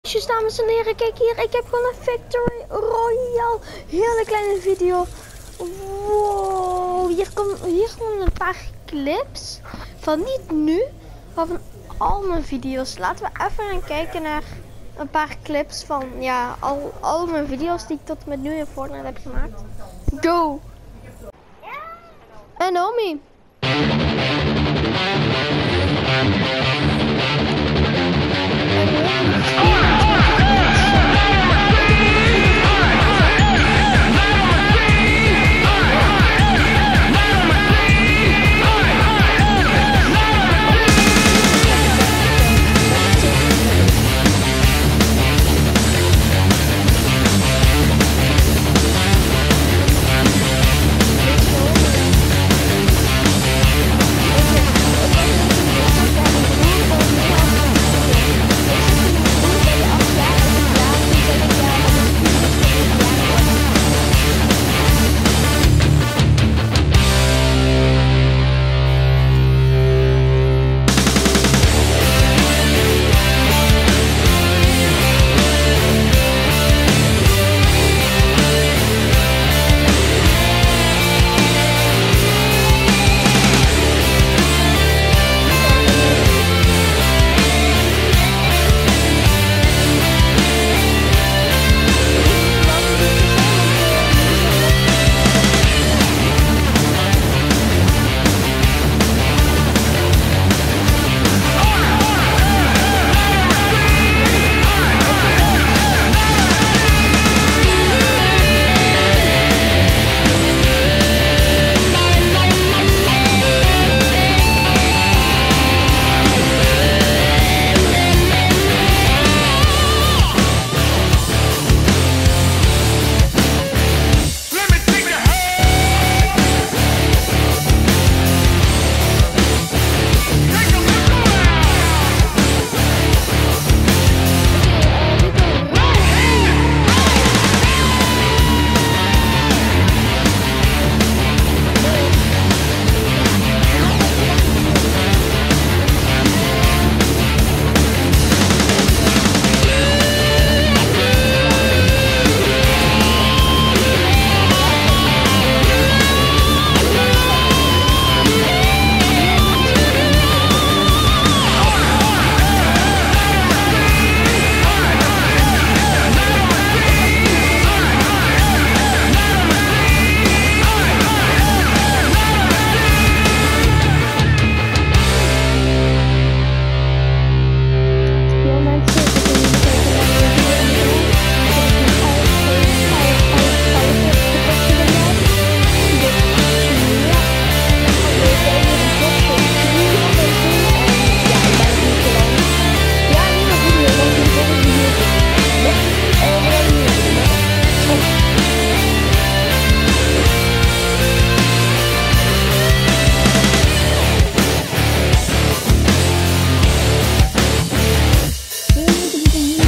Dames en heren, kijk hier, ik heb gewoon een Victory Royale. Hele kleine video. Wow, hier komen een paar clips. Van niet nu, maar van al mijn video's. Laten we even gaan kijken naar een paar clips van ja, al mijn video's die ik tot met nu in Fortnite heb gemaakt. Go! En Omi.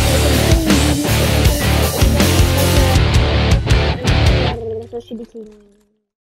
Als je dit